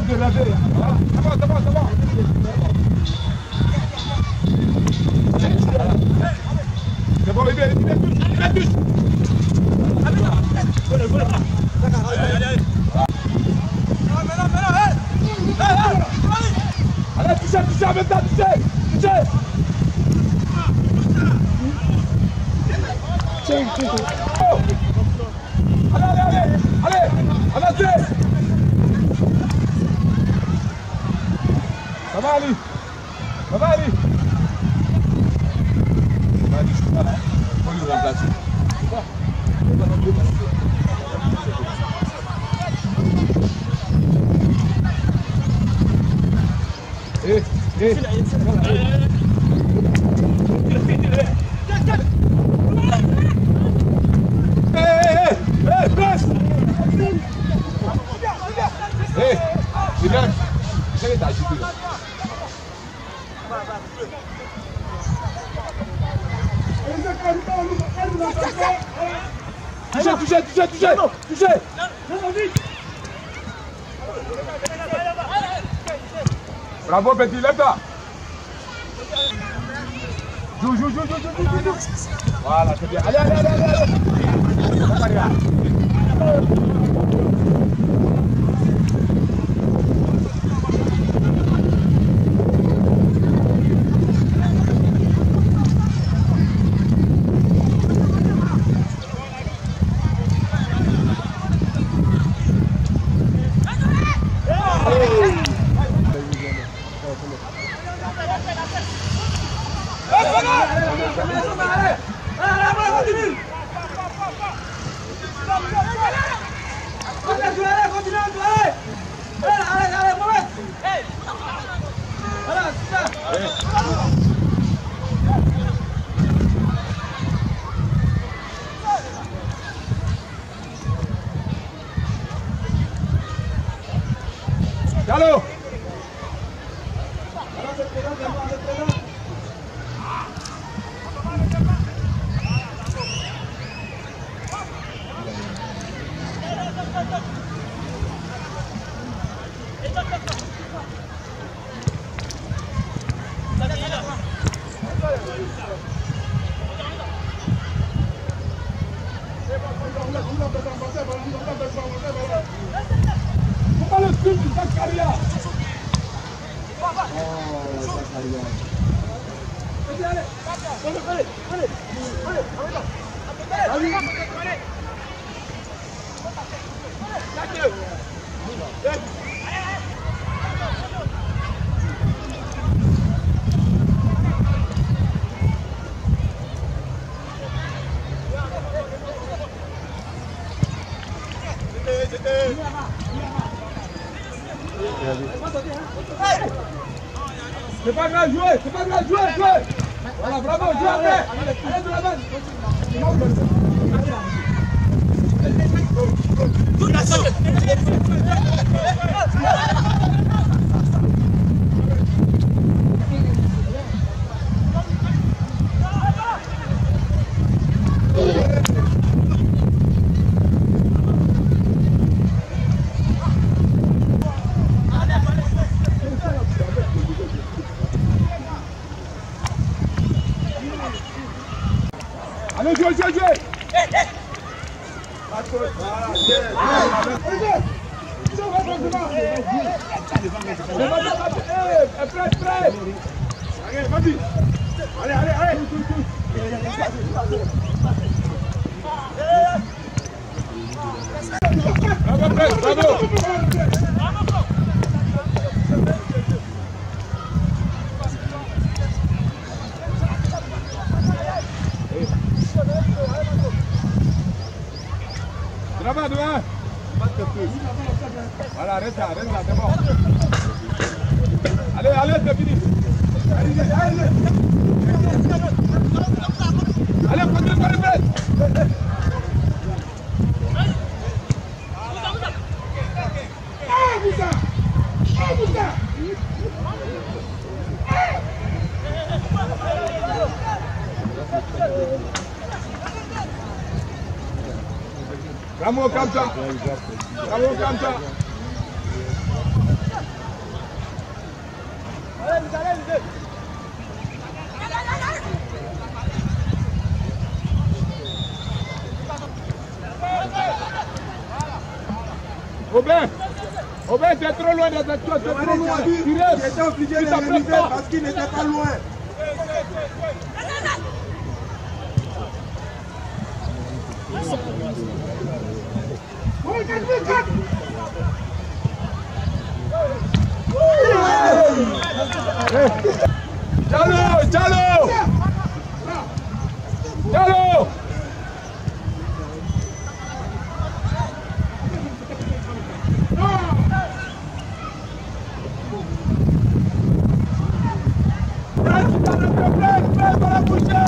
C'est bon, il vient tous. Allez, touchez en même temps, touchez. Allez, avancez. Ça va, Ali. Je suis pas là. Faut lui remplacer. Touchez. Bravo, petit, lève-toi. Joue. Voilà, c'est bien. Allez. Allô. Pourquoi le truc du Zacharia? C'est pas grave, jouez. Voilà, bravo, jouez après. Allez de la balle. Allez, jouez. Prêt. Allez, vas-y. Allez. Bravo. Bravo, devant. Voilà, reste là, c'est bon. Allez, c'est fini. Allez, continue. Bravo, Kamsa. Ouais, t'es trop loin de toi, t'es trop loin. Il était obligé de réaliser parce qu'il n'était pas loin. Diallo, Diallo, Diallo. Prêt, prêt, prêt, prêt, prêt,